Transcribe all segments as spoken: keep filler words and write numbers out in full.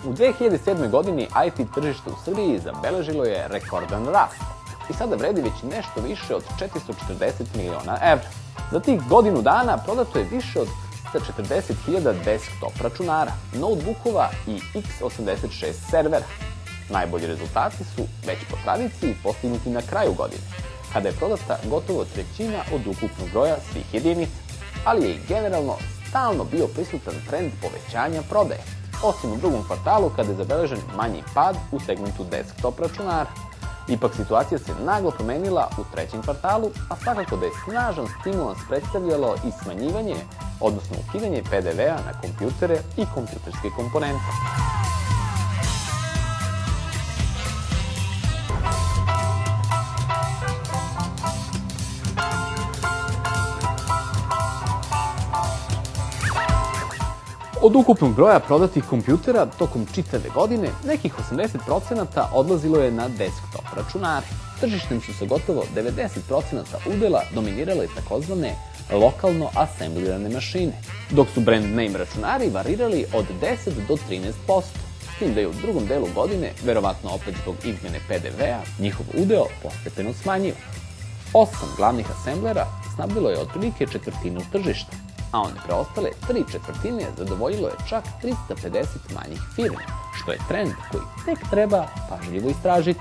U dve hiljade sedmoj. godini I T tržište u Srbiji zabeležilo je rekordan rast i sada vredi već nešto više od četiristo četrdeset miliona evra. Za tih godinu dana prodato je više od četrdeset hiljada desktop računara, notebookova i X osamdeset šest servera. Najbolji rezultati su, već po tradiciji, postignuti na kraju godine, kada je prodata gotovo trećina od ukupnog broja svih jedinica, ali je i generalno stalno bio prisutan trend povećanja prodaje, osim u drugom kvartalu kada je zabeležen manji pad u segmentu desktop računara. Ipak situacija se naglo promenila u trećem kvartalu, a svakako da je snažan stimulans predstavljalo i smanjivanje, odnosno ukidanje P D V-a na kompjutere i kompjuterske komponente. Od ukupnog broja prodatih kompjutera tokom čitave godine, nekih osamdeset procenata odlazilo je na desktop računare. Tržištem su sa gotovo devedeset procenata udela dominirale takozvane lokalno asemblirane mašine, dok su brand name računari varirali od deset do trinaest posto, s tim da je u drugom delu godine, verovatno opet zbog izmene P D V-a, njihov udeo postepeno smanjio. Osam glavnih asemblera snabdilo je otprilike četvrtinu tržišta, a one preostale tri četvrtine zadovoljilo je čak trista pedeset manjih firmi, što je trend koji tek treba pažljivo istražiti.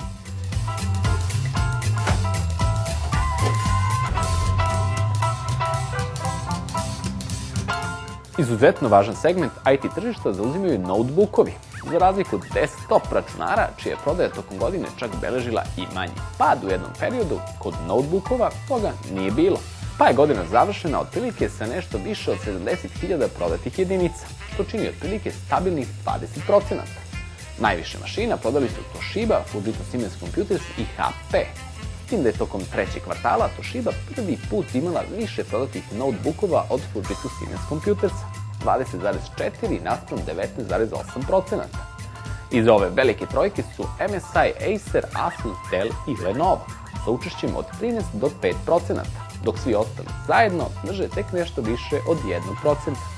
Izuzetno važan segment I T tržišta zauzimaju notebookovi. Za razliku od desktop računara, čija je prodaja tokom godine čak beležila i manji pad u jednom periodu, kod notebookova toga nije bilo. Pa je godina završena otprilike sa nešto više od sedamdeset hiljada prodatih jedinica, što čini otprilike stabilnih dvadeset procenata. Najviše mašina prodali su Toshiba, Fujitsu Siemens Computers i H P. S tim da je tokom trećeg kvartala Toshiba prvi put imala više prodatih notebookova od Fujitsu Siemens Computersa, dvadeset zarez četiri naspram devetnaest zarez osam procenata. Iza ove velike trojke su M S I, Acer, Asus, Dell i Lenovo, sa učešćem od trinaest do pet procenata, dok svi ostali zajedno drže tek nešto više od jednog procenta.